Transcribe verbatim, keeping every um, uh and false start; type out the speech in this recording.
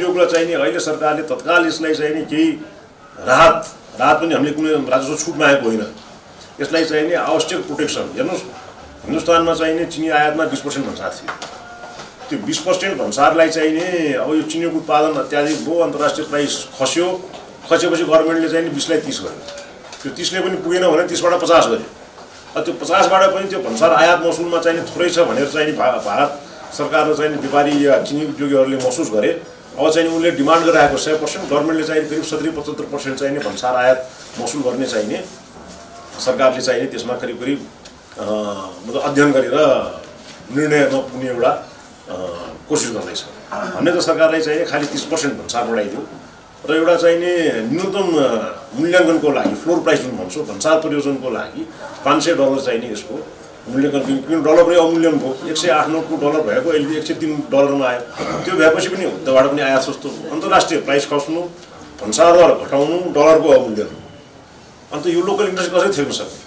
उद्योगलाई चाहिँ नि अहिले सरकारले तत्काल यसलाई चाहिँ नि केही राहत राहत पनि हामीले कुनै राजस्व छुट मागेको होइन। यसलाई चाहिँ नि आवश्यक प्रोटेक्सन हेर्नुहोस्, हिन्दुस्तानमा चाहिँ नि चिनी आयातमा बिस पर्सेन्ट भन्सार थियो। त्यो बिस पर्सेन्ट भन्सारलाई चाहिँ नि अब यो चिनीको उत्पादन अत्याधिक भयो, अन्तर्राष्ट्रिय प्राइस खस्यो, खसेपछि गभर्मेन्टले चाहिँ नि बिसलाई तिस गर्यो। त्यो तिसले पनि पुगेन भने तिसबाट पचास गर्यो। त्यो पचासबाट पनि त्यो भन्सार आयात महसुलमा चाहिँ नि थोरै छ भनेर चाहिँ नि भारत सरकार र चाहिँ नि व्यापारी या चिनी उद्योगीहरूले महसुस गरे। अब चाहिँ उनले डिमान्ड गरिरहेको सय पर्सेन्ट गभर्मेन्टले चाहिँ करिब सत्तरी पचहत्तर पर्सेन्ट चाहिँ भन्सार आयात महसुल गर्ने चाहिने सरकारले चाहिँ त्यसमा करिब करिब मतलब अध्ययन गरेर निर्णयमा पुग्ने एउटा कोसिस गर्दैछ। हामीले त सरकारलाई चाहिँ खालि तिस पर्सेन्ट भन्सार बढाइदियो र एउटा चाहिँ नि न्यूनतम मूल्याङ्कनको लागि फ्लोर प्राइस जुन भन्छौँ भन्सार परियोजनको लागि पाँच सय डलर चाहिने यसको मूल्याङ्कन, किन डलर पनि अमूल्यन भयो। एक सय आठ नौको डलर भएको अहिले एक सय तिन डलरमा आयो। त्यो भएपछि पनि उताबाट पनि आयात सस्तो, अन्तर्राष्ट्रिय प्राइस खस्नु, भन्सार दर घटाउनु, डलरको अमूल्यन, अन्त यो लोकल इन्डस्ट्री कसरी थिर्न सक्छ?